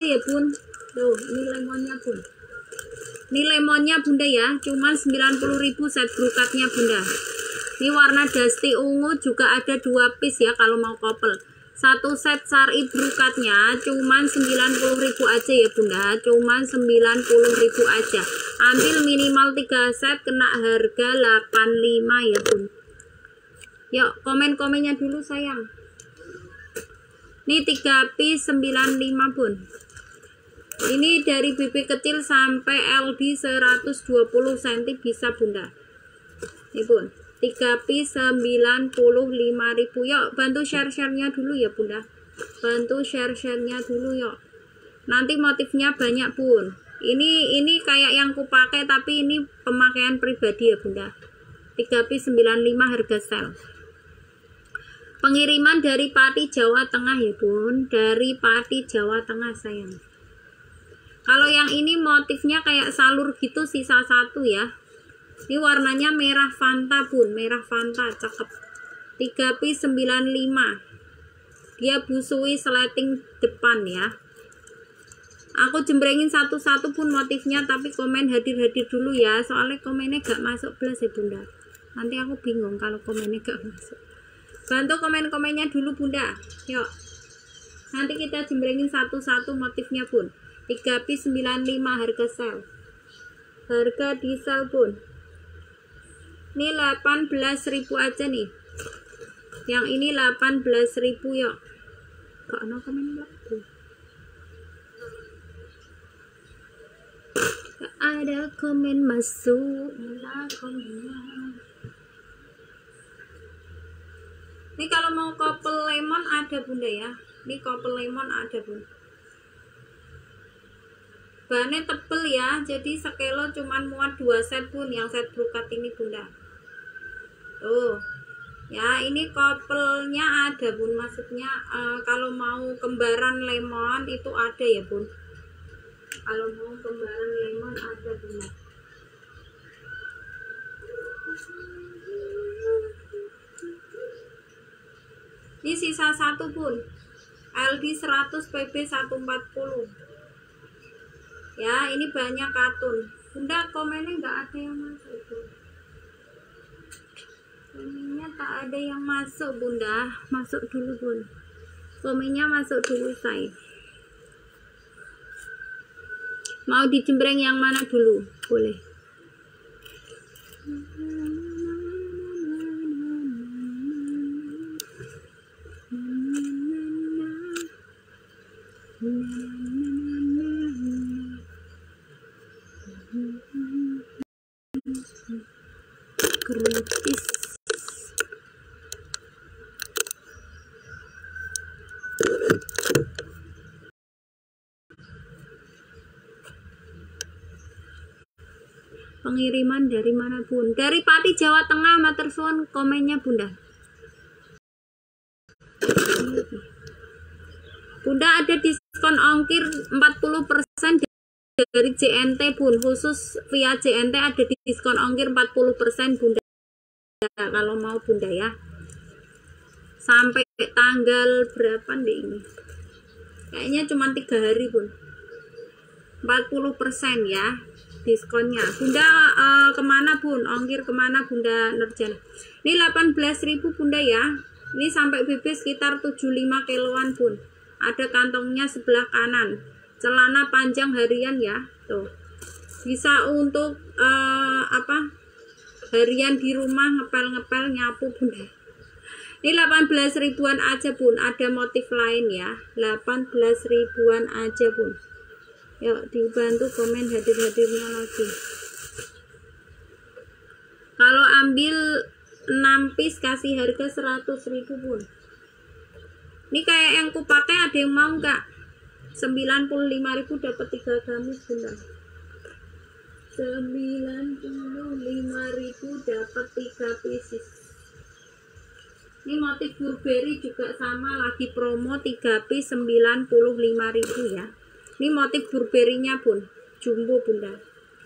ya bun. Tuh ini lemonnya bun. Ini lemonnya bunda ya, cuman 90.000 set brokatnya bunda. Ini warna dusty ungu juga ada 2 piece ya kalau mau couple. Satu set syari brokatnya cuman 90.000 aja ya bunda, cuman 90.000 aja. Ambil minimal 3 set kena harga 85 ya bun. Yuk komen-komennya dulu sayang. Ini 3 piece 95 bun. Ini dari BB kecil sampai LD 120 cm bisa bunda. Ini bun, 3 piece 95.000. Yuk bantu share-share-nya dulu ya bunda. Bantu share-share-nya dulu yuk. Nanti motifnya banyak bun. Ini kayak yang kupakai tapi ini pemakaian pribadi ya bunda. 3 piece 95 harga sel. Pengiriman dari Pati Jawa Tengah ya bun. Dari Pati Jawa Tengah sayang. Kalau yang ini motifnya kayak salur gitu, sisa 1 ya. Ini warnanya merah Fanta bun, merah Fanta, cakep. 3 piece 95. Dia busui sleting depan ya. Aku jembrengin satu-satu pun motifnya, tapi komen hadir-hadir dulu ya. Soalnya komennya gak masuk plus ya bunda. Nanti aku bingung kalau komennya gak masuk. Bantu komen-komennya dulu bunda. Yuk. Nanti kita jembrengin satu-satu motifnya bun. 3 piece 95 harga sel. Harga di sel pun. Ini 18.000 aja nih. Yang ini 18.000 yuk. Kok ada komen lagi? Gak ada komen masuk. Ada komennya. Ini kalau mau couple lemon ada bunda ya. Ini couple lemon ada bun. Bahannya tebel ya, jadi sekelo cuman muat 2 set pun yang set brokat ini bunda. Tuh ya, ini couple-nya ada bun, maksudnya kalau mau kembaran lemon itu ada ya bun. Kalau mau kembaran lemon ada bunda. Ini sisa 1 pun, LD 100 PB 140 ya. Ini banyak katun bunda. Komennya nggak ada yang masuk bun. Komennya tak ada yang masuk bunda. Masuk dulu bun, komennya masuk dulu say. Mau dijembreng yang mana dulu boleh. Gratis. Pengiriman dari mana bun? Dari Pati Jawa Tengah, matur suwun komennya bunda. Bunda ada diskon ongkir 40% dari JNT bun. Khusus via JNT ada diskon ongkir 40% bunda. Kalau mau bunda ya. Sampai tanggal berapa nih ini? Kayaknya cuma 3 hari bun. 40% ya diskonnya. Bunda kemana bun? Ongkir kemana bunda Nurjan? Ini 18.000 bunda ya. Ini sampai BB sekitar 75 kiloan bun. Ada kantongnya sebelah kanan. Celana panjang harian ya. Tuh. Bisa untuk harian di rumah, ngepel-ngepel, nyapu bunda. Ini 18 ribuan aja bun. Ada motif lain ya. 18 ribuan aja bun. Yuk dibantu komen hadir-hadirnya lagi. Kalau ambil 6 piece kasih harga 100.000 bun. Ini kayak yang kupakai, ada yang mau nggak? 95.000 dapat 3 gamis bunda. 95.000 dapat 3 pieces. Ini motif Burberry juga sama, lagi promo 3 piece 95.000 ya. Ini motif Burberry-nya bun, jumbo bunda.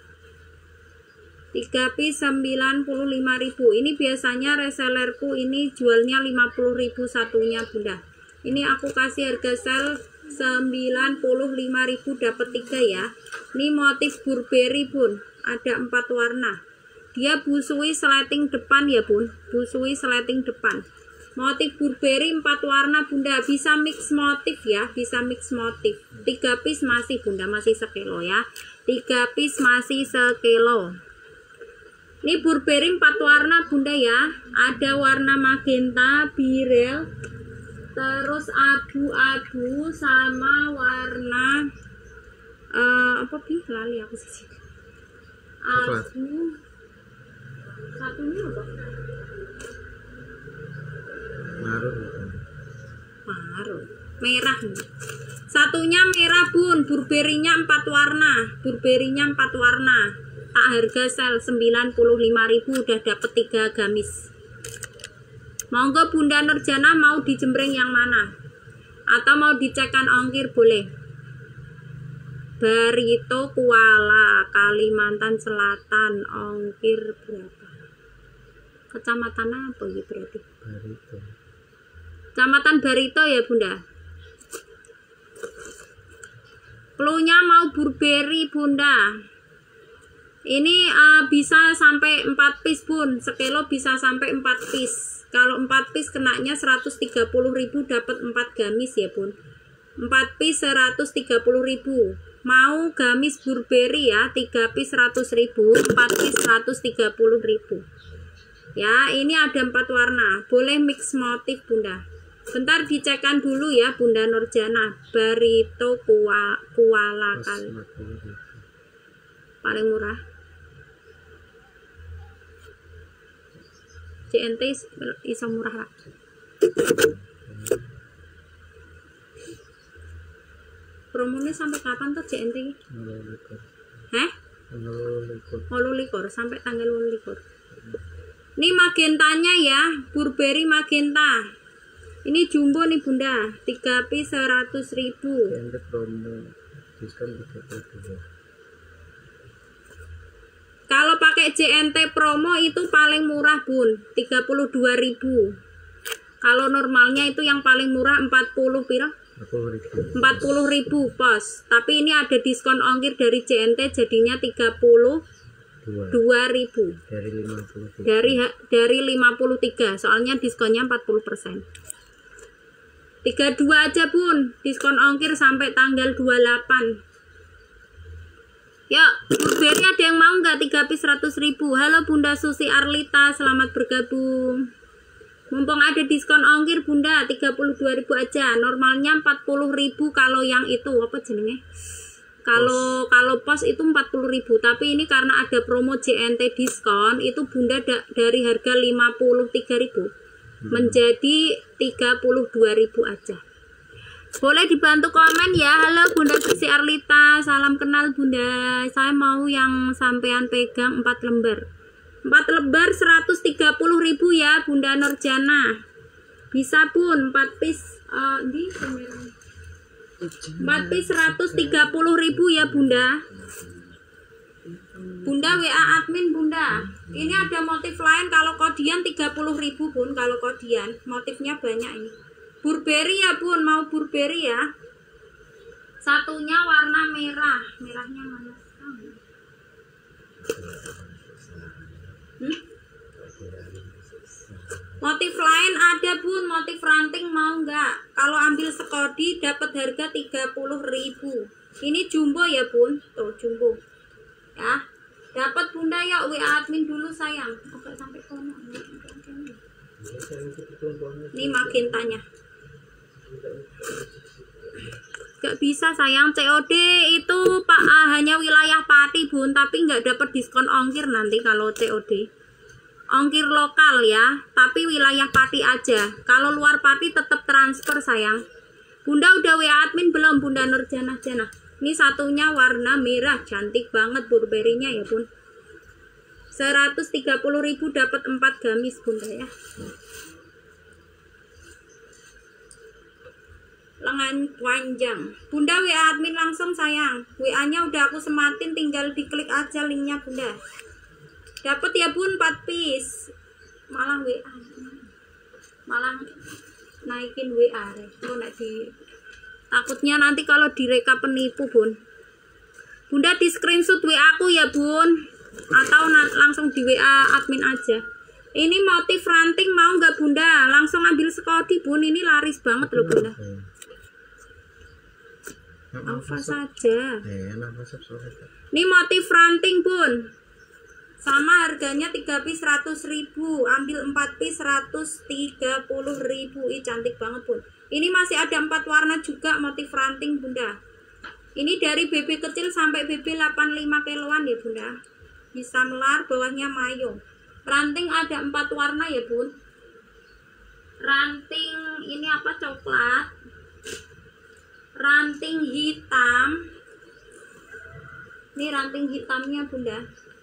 3 piece 95.000. Ini biasanya resellerku ini jualnya 50.000 satunya bunda. Ini aku kasih harga sel 95.000 dapat 3 ya. Ini motif Burberry bun, ada 4 warna. Dia busui sleting depan ya bun, busui sleting depan. Motif Burberry 4 warna bunda, bisa mix motif ya, bisa mix motif. 3 piece masih bunda, masih sekilo ya. 3 piece masih sekilo. Ini Burberry 4 warna bunda ya. Ada warna magenta, birel, terus abu-abu sama warna apa bi? Lali aku sih. Abu. Satunya apa? Marun. Merah. Satunya merah bun, Burberry-nya 4 warna. Burberry-nya 4 warna. Tak harga sel 95.000 udah dapet 3 gamis. Monggo Bunda Nurjana mau dijembreng yang mana? Atau mau dicekkan ongkir boleh. Barito Kuala, Kalimantan Selatan, ongkir berapa? Kecamatan apa ya berarti? Barito. Kecamatan Barito ya bunda. Cluenya mau Burberry bunda. Ini bisa sampai 4 piece bun, sekilo bisa sampai 4 piece. Kalau 4 piece kenanya 130.000 dapat 4 gamis ya bun. 4 piece 130.000. Mau gamis Burberry ya, 3 piece 100.000, 4 piece 130.000. Ya, ini ada 4 warna. Boleh mix motif bunda. Bentar dicekkan dulu ya Bunda Nurjana. Barito Kuala kali. Paling murah. CNT iso murah lah. Promonya sampai kapan tuh CNT? Heh? 28 sampai tanggal 28. Ini magentanya ya, Burberry magenta. Ini jumbo nih bunda, 3 piece 100.000. Kalau pakai JNT promo itu paling murah bun, 32.000. Kalau normalnya itu yang paling murah 40 piro? 40.000 pos. Tapi ini ada diskon ongkir dari JNT jadinya 32.000. Dari 53. Soalnya diskonnya 40%. 32 aja bun, diskon ongkir sampai tanggal 28. Ya, Burberry ada yang mau nggak 3 piece 100.000? Halo Bunda Susi Arlita, selamat bergabung. Mumpung ada diskon ongkir bunda, 32.000 aja. Normalnya 40.000 kalau yang itu apa jenenge? Kalau pos itu 40.000, tapi ini karena ada promo JNT diskon, itu bunda dari harga 53.000 menjadi 32.000 aja. Boleh dibantu komen ya. Halo Bunda Susi Arlita, salam kenal bunda. Saya mau yang sampean pegang 4 lembar. 4 lembar 130.000 ya Bunda Nurjana. Bisa pun 4 piece di 4 piece 130.000 ya bunda. Bunda WA admin bunda. Ini ada motif lain, kalau kodian 30.000 bun. Kalau kodian motifnya banyak ini. Burberry ya bun, mau Burberry ya. Satunya warna merah. Merahnya mana? Motif lain ada bun, motif ranting mau nggak? Kalau ambil sekodi dapat harga 30.000. Ini jumbo ya bun, tuh jumbo ya. Dapat bunda ya, WA admin dulu sayang. Oke sampai kono. Ini magentanya. Gak bisa sayang, COD itu Pak hanya wilayah Pati bun, tapi nggak dapat diskon ongkir nanti kalau COD. Ongkir lokal ya, tapi wilayah Pati aja. Kalau luar Pati tetap transfer sayang. Bunda udah WA admin belum Bunda Nurjana Jana? Ini satunya warna merah, cantik banget Burberry-nya ya bun. 130.000 dapat 4 gamis bunda ya. Lengan panjang. Bunda WA admin langsung sayang. WA-nya udah aku sematin, tinggal diklik aja linknya bunda. Dapat ya bun 4 piece. Malah WA. Malah naikin WA. Tuh nek di Takutnya nanti kalau direka penipu, Bun. Bunda di screenshot WA aku ya, Bun. Atau langsung di WA admin aja. Ini motif ranting mau nggak Bunda? Langsung ambil sekodi, Bun. Ini laris banget loh, Bunda. Apa saja. Ini motif ranting, Bun. Sama harganya 3 piece 100.000. Ambil 4 piece 130.000. Ih, cantik banget, Bun. Ini masih ada 4 warna juga motif ranting, Bunda. Ini dari BB kecil sampai BB 85 kiloan ya, Bunda. Bisa melar, bawahnya mayung. Ranting ada 4 warna ya, Bun. Ranting ini apa, coklat. Ranting hitam. Ini ranting hitamnya, Bunda.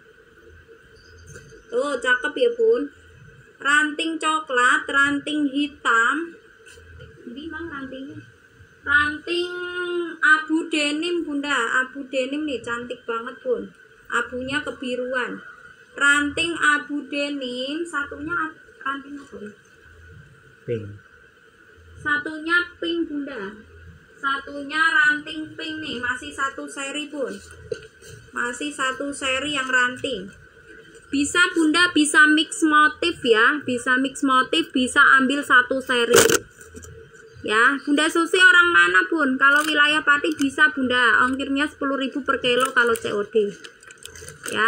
Tuh, cakep ya, Bun. Ranting coklat, ranting hitam. Ini mang rantingnya. Ranting abu denim, Bunda. Abu denim nih, cantik banget, Bun. Abunya kebiruan. Ranting abu denim, satunya ranting apa? Pink. Satunya pink, Bunda. Satunya ranting pink nih, masih satu seri, Bun. Masih satu seri yang ranting. Bisa Bunda, bisa mix motif ya. Bisa mix motif, bisa ambil satu seri. Ya, Bunda Susi orang mana, Bun? Kalau wilayah Pati bisa, Bunda. Ongkirnya 10.000 per kilo kalau COD. Ya.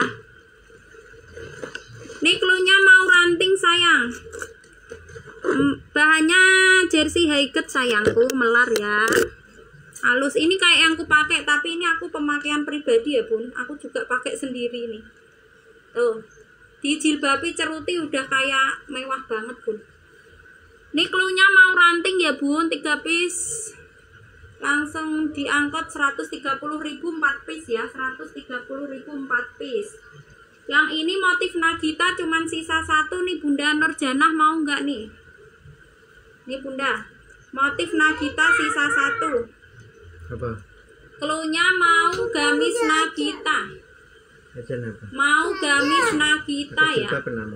Nih cluenya mau ranting, sayang. Bahannya jersey highcut, sayangku, melar ya. Halus. Ini kayak yang aku pakai, tapi ini aku pemakaian pribadi ya, Bun. Aku juga pakai sendiri nih. Tuh. Dijilbabi ceruti udah kayak mewah banget, Bun. Ini cluenya mau ranting ya, Bun. 3 piece. Langsung diangkut 130.000 4 piece ya. 130.000 4 piece. Yang ini motif Nagita cuman sisa 1 nih, Bunda Nurjanah, mau nggak nih? Nih, Bunda. Motif Nagita sisa 1. Apa? Cluenya mau gamis Nagita. Mau gamis Nagita ya.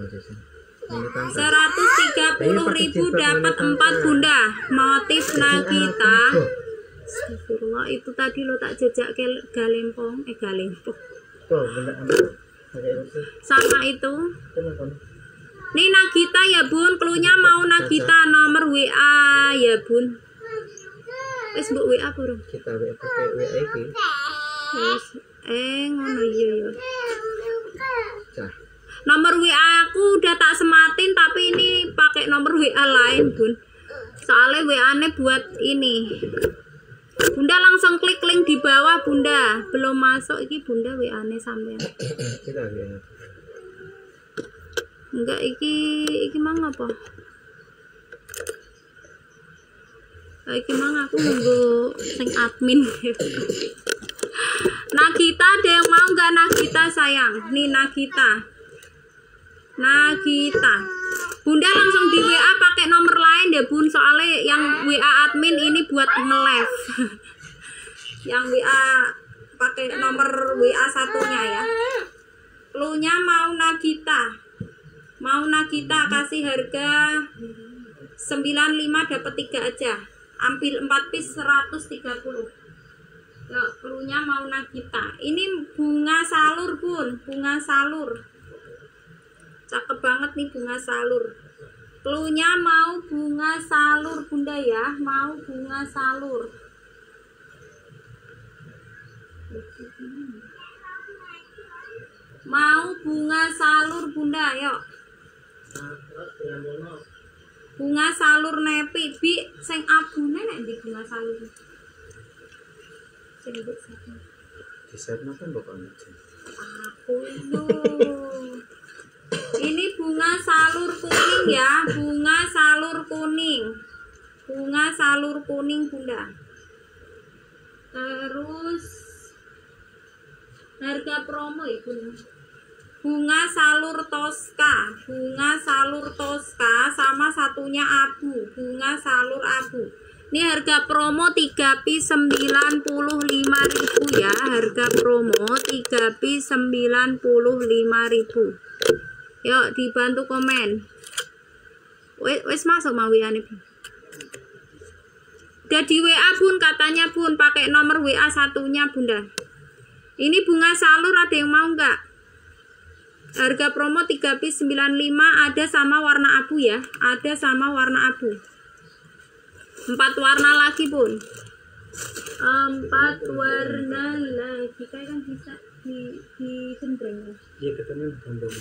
130.000 dapat 4, Bunda. Motif Nagita. Astagfirullah, itu tadi lo tak jejak ke galempong. Galempong. Sama itu. Ini Nagita ya, Bun. Cluenya mau Nagita, nomor WA ya, Bun. Wes mbok WA burung. Kita WA pakai WA iki. Wes ngono iya ya. Nomor WA aku udah tak sematin, tapi ini pakai nomor WA lain, Bun. Soalnya WA-nya buat ini. Bunda langsung klik link di bawah, Bunda. Belum masuk iki, Bunda, WA-nya sampean. Kita WA. Enggak, iki mang apa? Iki mang aku nunggu sing admin. Nagita, ada yang mau nggak Nagita, sayang? Nih Nagita. Nagita. Bunda langsung di WA pakai nomor lain ya, Bun. Soalnya yang WA admin ini buat nge-live. Yang WA pakai nomor WA satunya ya. Cluenya mau Nagita. Mau Nagita, kasih harga 95 dapat 3 aja. Ambil 4 piece 130. Ya, cluenya mau Nagita. Ini bunga salur, Bun. Bunga salur. Cakep banget nih bunga salur. Cluenya mau bunga salur, Bunda ya. Mau bunga salur. Mau bunga salur, Bunda, yuk. Bunga salur nepi, Bi, sing abune nek ndi bunga salur. Sing mbok sapa? Disana kan bukan aja. Aku itu. Ini bunga salur kuning ya, bunga salur kuning. Bunga salur kuning, Bunda. Terus harga promo ya, Bunda. Bunga salur Tosca, bunga salur Tosca sama satunya abu, bunga salur abu. Ini harga promo 3 piece 95.000 ya, harga promo 3 piece 95.000. Yuk dibantu komen. Wes masuk mau ya nih. Udah di WA bun, katanya bun, pakai nomor WA satunya bunda. Ini bunga salur, ada yang mau nggak? Harga promo 3 piece 95, ada sama warna abu ya, ada sama warna abu. 4 warna lagi bun, 4 warna lagi, kayak kan bisa di cendreng ya. Iya ketemu bundung.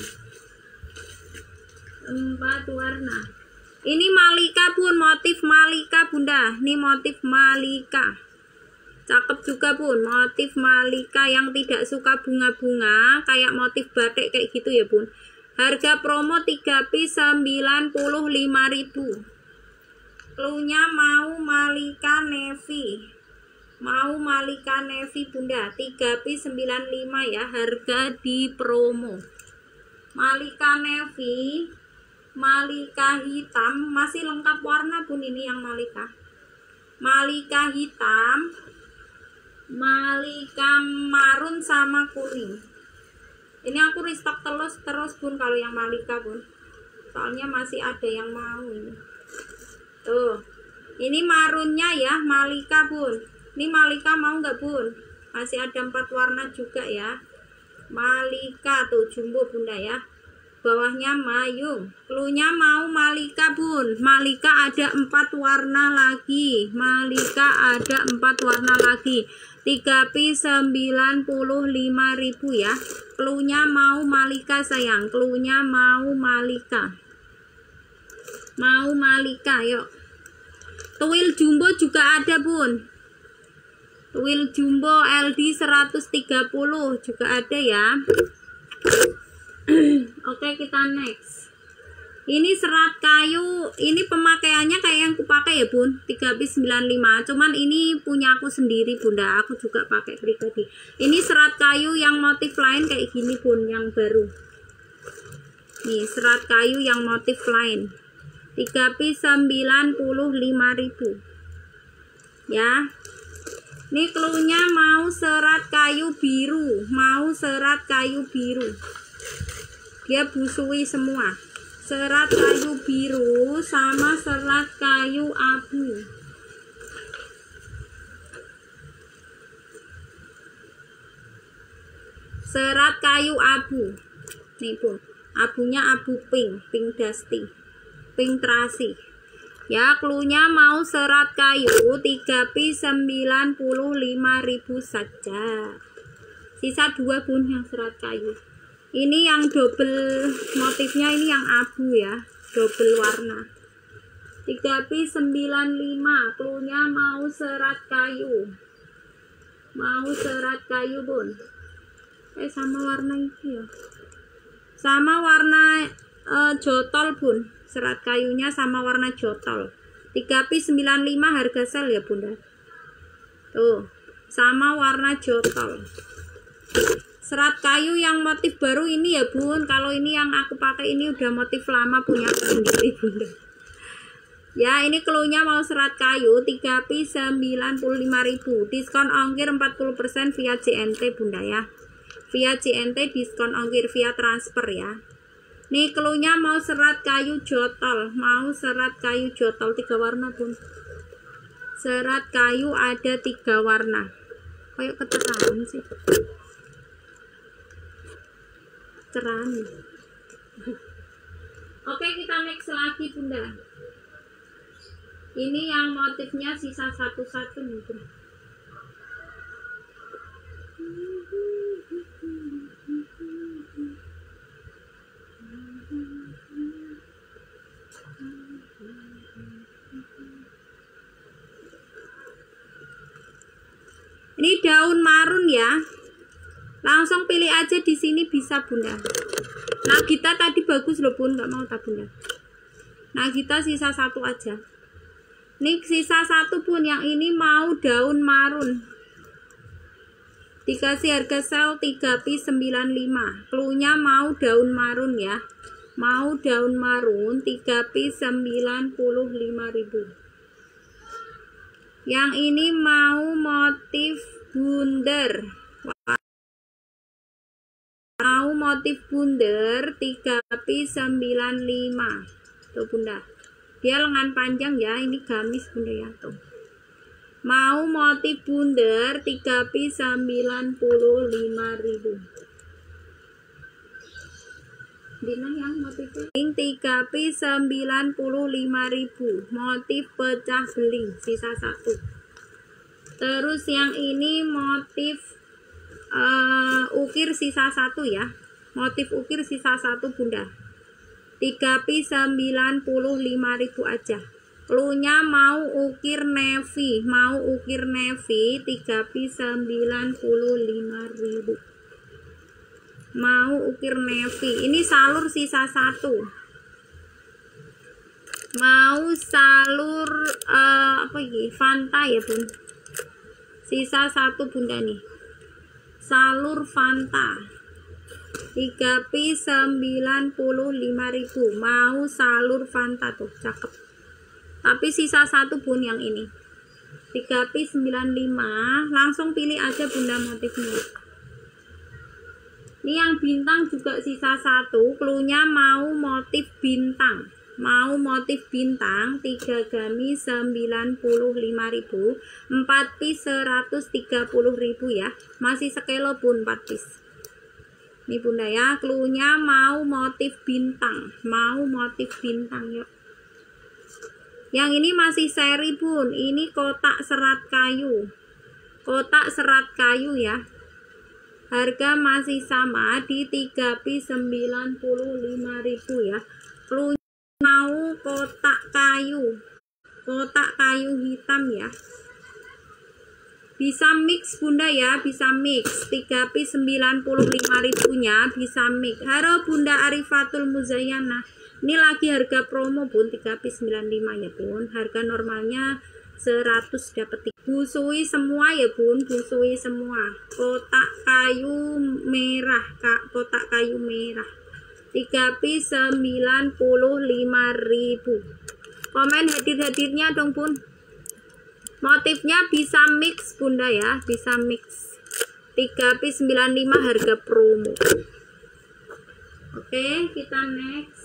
4 warna. Ini Malika bun, motif Malika bunda. Ini motif Malika. Cakep juga bun, motif Malika yang tidak suka bunga-bunga, kayak motif batik kayak gitu ya bun. Harga promo 3 piece 95.000. Cluenya mau Malika navy. Mau Malika navy bunda, 3 piece 95 ya, harga di promo. Malika navy, Malika hitam, masih lengkap warna bun ini yang Malika. Malika hitam, Malika marun sama kuning. Ini aku restock terus bun kalau yang Malika bun. Soalnya masih ada yang mau ini. Tuh. Ini marunnya ya, Malika bun. Ini Malika mau nggak bun? Masih ada 4 warna juga ya. Malika tuh jumbo bunda ya. Bawahnya mayung. Cluenya mau Malika bun. Malika ada 4 warna lagi. Malika ada 4 warna lagi. 3 piece 95.000 ya. Cluenya mau Malika sayang. Cluenya mau Malika. Mau Malika yuk. Tuil jumbo juga ada bun. Tuil jumbo LD 130 juga ada ya. Oke, kita next. Ini serat kayu, ini pemakaiannya kayak yang kupakai ya bun, 3 piece 95. Cuman ini punya aku sendiri bunda, aku juga pakai pribadi. Ini serat kayu yang motif lain kayak gini bun, yang baru. Nih serat kayu yang motif lain, 3 piece 95.000 ya. Ini cluenya mau serat kayu biru, mau serat kayu biru. Dia busui semua. Serat kayu biru sama serat kayu abu. Serat kayu abu. Nih pun, abunya abu pink, pink dusty, pink terasi. Ya, cluenya mau serat kayu 3 piece 95.000 saja. Sisa 2 bun yang serat kayu. Ini yang double motifnya, ini yang abu ya, double warna. 3 piece 95, cluenya mau serat kayu. Mau serat kayu bun. Sama warna ini ya. Sama warna jotol bun. Serat kayunya sama warna jotol. 3 piece 95 harga sel ya bunda. Tuh, sama warna jotol. Serat kayu yang motif baru ini ya bun. Kalau ini yang aku pakai ini udah motif lama punya aku sendiri bunda. Ya, ini cluenya mau serat kayu 3 piece 95.000. Diskon ongkir 40% via JNT bunda ya. Via JNT diskon ongkir via transfer ya. Nih cluenya mau serat kayu jotol. Mau serat kayu jotol 3 warna bun. Serat kayu ada 3 warna. Kayak keterangan sih. Cerah. Oke, kita next lagi bunda. Ini yang motifnya sisa satu-satu nih bunda. Ini daun marun ya. Langsung pilih aja di sini bisa bunda. Nah kita tadi bagus loh bun, nggak mau tak bunda. Nah kita sisa 1 aja. Nih sisa 1 pun, yang ini mau daun marun. Dikasih harga sel 3 piece 95. Cluenya mau daun marun ya. Mau daun marun 3 piece 95.000. Yang ini mau motif bunder. Mau motif bunder 3 piece 95. Tuh bunda. Dia lengan panjang ya, ini gamis bunda ya tuh. Mau motif bundar 3 piece 95.000. Dina yang motifnya 3 piece 95.000. Motif pecah beling sisa 1. Terus yang ini motif ukir sisa 1 ya. Motif ukir sisa 1 bunda. 3 piece 95.000 aja. Cluenya mau ukir navy, 3 piece 95.000. Mau ukir navy. Ini salur sisa 1. Mau salur apa ini? Fanta ya, Bun. Sisa 1 bunda nih. Salur Fanta. 3 piece 95.000. Mau salur Fanta tuh, cakep. Tapi sisa 1 bun yang ini. 3 piece 95. Langsung pilih aja bunda motifnya. Ini yang bintang juga sisa 1. Cluenya mau motif bintang. 3 gamis 95.000. 4 piece 130.000 ya. Masih sekilo bun 4 piece. Ini bunda ya. Cluenya mau motif bintang. Yuk. Yang ini masih seri bun. Ini kotak serat kayu. Ya. Harga masih sama di 3 piece 95.000 ya. Cluenya mau kotak kayu hitam ya. Bisa mix bunda ya, bisa mix. 3 piece 95.000 nya bisa mix. Halo Bunda Arifatul Muzayyana. Ini lagi harga promo bun, 3 piece 95 ya bun. Harga normalnya 100 dapat. Busui semua ya bun, busui semua. Kotak kayu merah, 3 piece 95.000. Komen hadir-hadirnya dong bun. Motifnya bisa mix bunda ya, bisa mix. 3 piece 95 harga promo. Oke, kita next.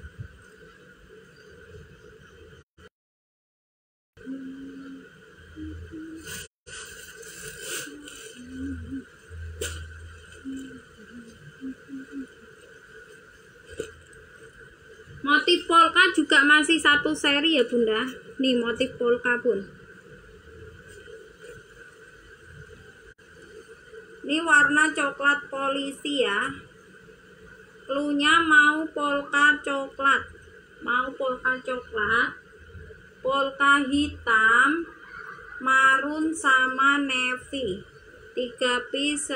Motif polka juga masih 1 seri ya bunda. Nih motif polka pun. Ini warna coklat polisi ya. Cluenya mau polka coklat. Polka hitam, marun sama navy. 3 piece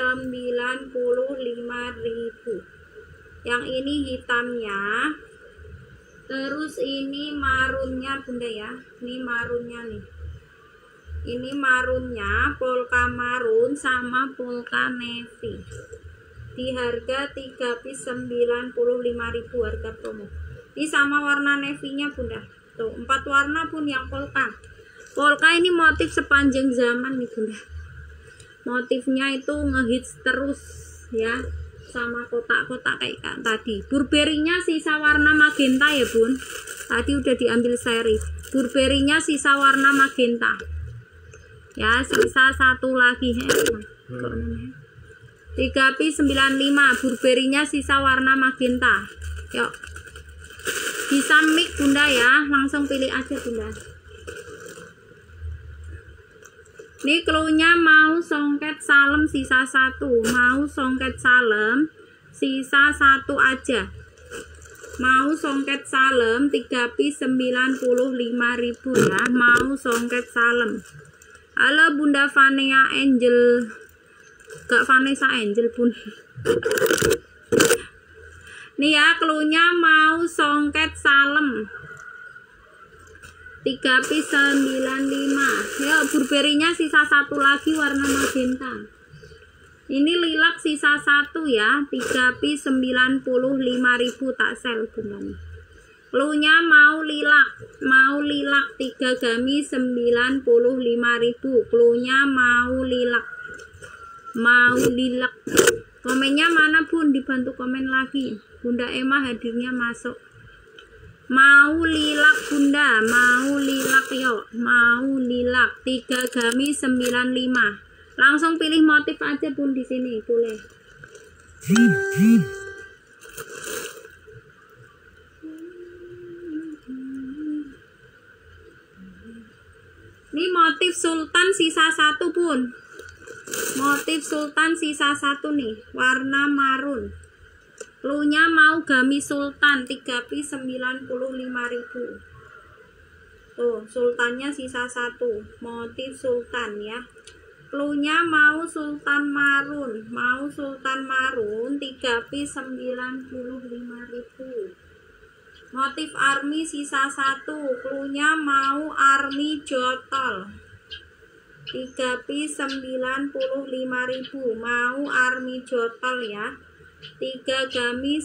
95.000. Yang ini hitamnya. Terus ini marunnya bunda ya. Ini marunnya nih. Ini marunnya, polka marun sama polka navy. Di harga 3 piece 95.000 harga promo. Ini sama warna navy-nya bunda. Tuh, 4 warna pun yang polka. Polka ini motif sepanjang zaman nih bunda. Motifnya itu ngehits terus ya. Sama kotak-kotak kayak tadi. Burberry-nya sisa warna magenta ya bun. Tadi udah diambil seri. Burberry-nya sisa warna magenta ya, sisa 1 lagi 3 piece 95. Burberry-nya sisa warna magenta. Yuk, bisa mix bunda ya, langsung pilih aja bunda. Ini cluenya mau songket salem sisa 1. Mau songket salem sisa 1 aja. Mau songket salem 3 piece 95.000 ya. Mau songket salem. Halo Bunda Vanessa Angel. Gak Vanessa Angel bun. Nih ya, cluenya mau songket salem 3 piece 95. Ya, Burberry-nya sisa 1 lagi warna magenta. Ini lilac sisa 1 ya, 3 piece 95.000 tak sel bunganya. Cluenya mau lilac 3 gamis 95.000. Cluenya mau lilac. Komennya mana bun, dibantu komen lagi. Bunda Emma hadirnya masuk. Mau lilak bunda, mau lilak yuk, mau lilak 3 gamis 95. Langsung pilih motif aja bun di sini boleh. Ini motif sultan sisa 1 bun. Motif sultan sisa 1 nih, warna marun. Cluenya mau gamis sultan 3 piece 95.000. Tuh, sultannya sisa 1. Motif sultan ya. Cluenya mau sultan marun, 3 piece 95.000. Motif army sisa 1. Cluenya mau army jotol 3 piece 95.000. Mau army jotol ya. 3 gamis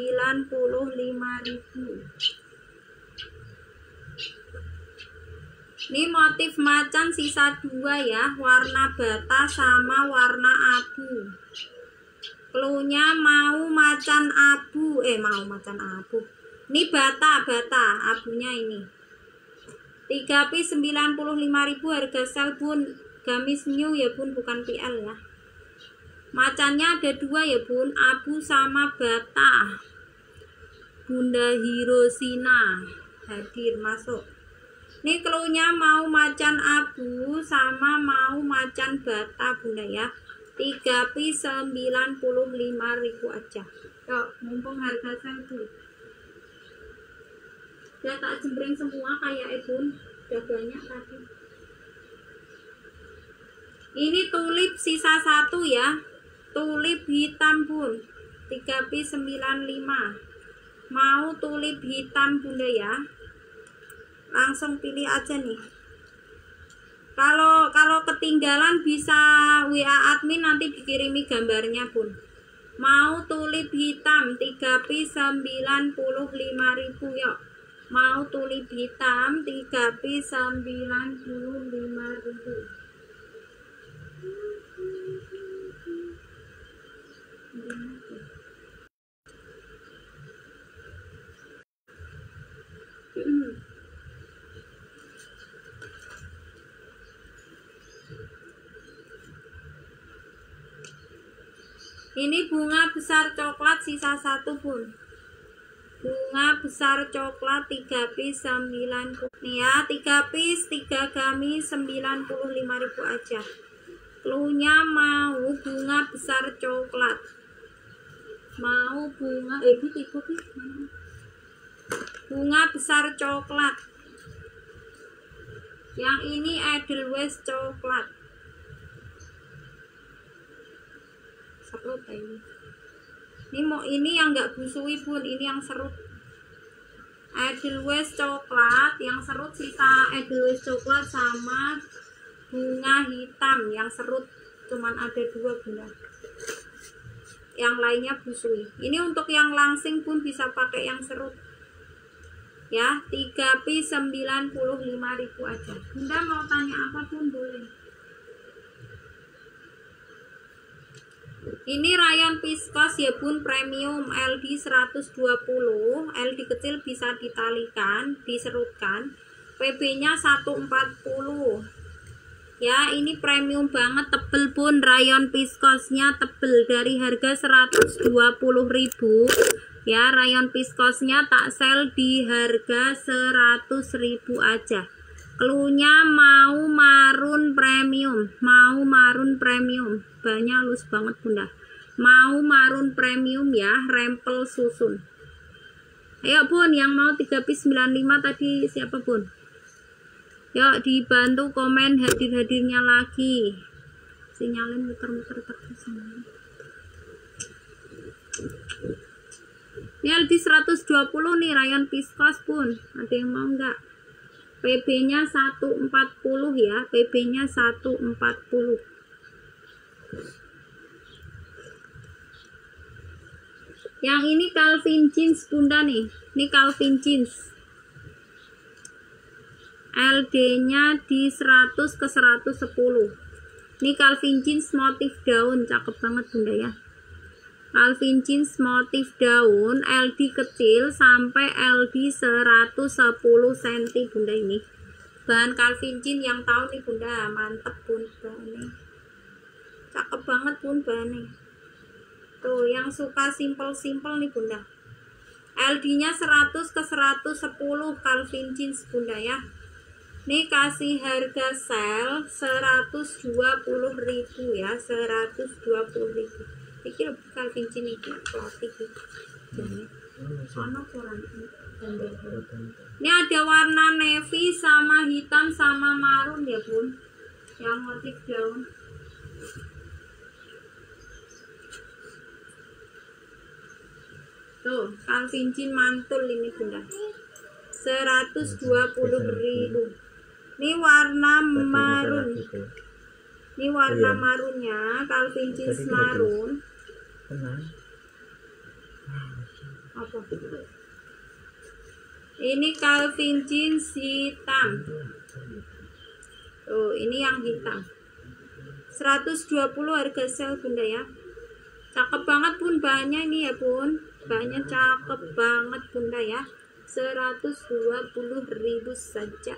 95.000. Ini motif macan sisa 2 ya, warna bata sama warna abu. Cluenya mau macan abu, ini bata abunya ini. 3 piece 95.000 harga sel bun. Gamis new ya bun, bukan PL ya. Macannya ada 2 ya bun, abu sama bata. Bunda Hirosina hadir masuk. Ini cluenya mau macan abu sama mau macan bata bunda ya. 3 piece 95.000 aja. Yuk, mumpung harga sel bun. Udah tak jembreng semua kayak bun, udah banyak tadi. Ini tulip sisa 1 ya. Tulip hitam bun, 3 piece 95. Mau tulip hitam bunda ya. Langsung pilih aja nih. Kalau ketinggalan bisa WA admin, nanti dikirimi gambarnya bun. Mau tulip hitam 3 piece 95.000 yuk. Mau tulip hitam 3 piece 95.000. Ini bunga besar coklat sisa 1 bun. Bunga besar coklat 3 piece 90. Nih ya, 3 piece 3 gamis 95.000 aja. Cluenya mau bunga besar coklat. Mau bunga bunga besar coklat. Yang ini Edelweiss coklat. Serut ini mau ini yang enggak busui bun, ini yang serut. Edelweiss coklat yang serut, sisa Edelweiss coklat sama bunga hitam yang serut cuman ada 2 bunda. Yang lainnya busui. Ini untuk yang langsing pun bisa pakai yang serut. Ya, 3 piece 95.000 aja. Bunda mau tanya apa pun boleh. Ini rayon viskos ya bun, premium LD 120. LD kecil bisa ditalikan, diserutkan. PB nya 140 ya. Ini premium banget, tebel bun. Rayon viskosnya tebel, dari harga 120.000 ya. Rayon viskosnya tak sel di harga 100.000 aja. Cluenya mau marun premium, banyak halus banget bunda. Mau marun premium ya, rempel susun. Ayo bun, yang mau 3 piece 95 tadi siapa bun? Yuk dibantu komen hadir-hadirnya lagi. Sinyalin muter-muter terus. Ini LD 120 nih, rayon viskos bun. Ada yang mau nggak? PB nya 140 ya, PB nya 140. Yang ini Calvin jeans bunda nih. Ini Calvin jeans. LD nya di 100 ke 110. Ini Calvin jeans motif daun, cakep banget bunda ya. Calvin jeans motif daun LD kecil sampai LD 110 cm bunda. Ini bahan Calvin jeans yang tahu nih bunda, mantep bun bahannya, cakep banget bun bahannya tuh. Yang suka simple nih bunda, LD nya 100 ke 110 Calvin jeans bunda ya. Ini kasih harga sel 120.000 ya, 120.000. Iki lebih Calvin jeans iki pelatih iki. Ini ada warna navy sama hitam sama marun ya bun, yang motif daun. Tuh Calvin jeans mantul ini bunda, 120.000. Ini warna marun, ini warna marunnya Calvin jeans marun. Apa? Ini Calvin jeans hitam. Tuh, ini yang hitam. 120 harga sel bunda ya. Cakep banget bun bahannya ini ya bun. Bahannya cakep banget bunda ya. 120.000 saja.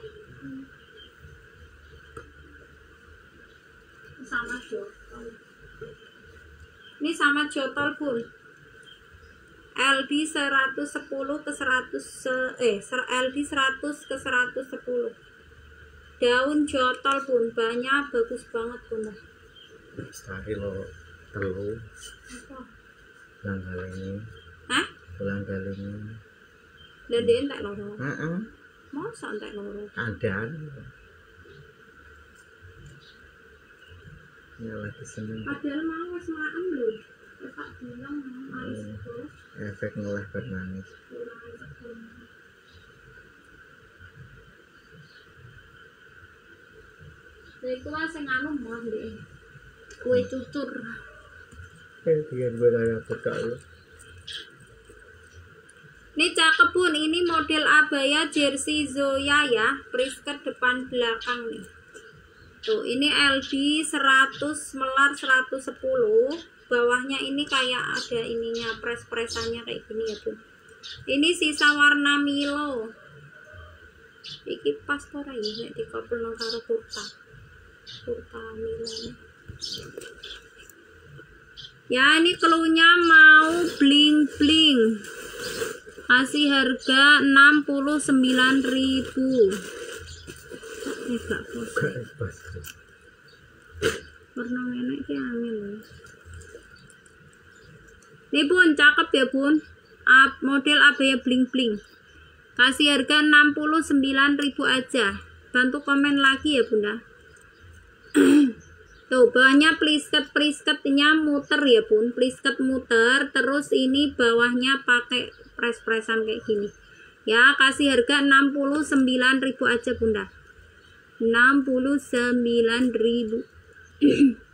Sama jotol. Ini sama jotol bun. LD 110 ke 100 LD 100 ke 110. Daun jotol bun, banyak bagus banget bun. Lestari lo telu. Pulang galingnya. Hah? Pulang galingnya. Dan dia entek loro. Heeh. Masa entek loro? Ada. Ya lagi seneng. Padahal mau wis maem lho. Tak bilang mau terus. Efek ngeleh bernangis. Iku wae sing anu mah ndek. Kue cucur. Biar gue kayak buka lu. Ini cakep bun, ini model abaya jersey Zoya ya, prisker depan belakang nih. Tuh, ini LD 100 melar 110. Bawahnya ini kayak ada ininya, pres-presannya kayak gini ya bun. Ini sisa warna Milo. Iki pas ora ya nek dikopelno karo kurta Milo nih. Ya ini keluarnya mau bling bling, kasih harga 69.000. Gak bos. Warna enak ki angel. Nih bun, cakep ya bun. Model abaya bling bling. Kasih harga 69.000 aja. Bantu komen lagi ya bunda. Tuh bawahnya prisketnya muter ya bun, plisket muter. Terus ini bawahnya pakai pres-presan kayak gini. Ya kasih harga 69.000 aja bunda. 69.000.